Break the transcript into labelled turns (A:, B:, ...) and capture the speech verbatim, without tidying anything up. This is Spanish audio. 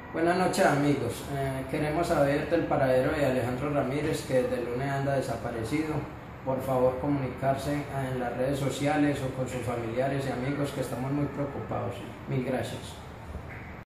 A: Buenas noches amigos, eh, queremos saber del paradero de Alejandro Ramírez, que desde el lunes anda desaparecido. Por favor comunicarse en las redes sociales o con sus familiares y amigos, que estamos muy preocupados. Mil gracias.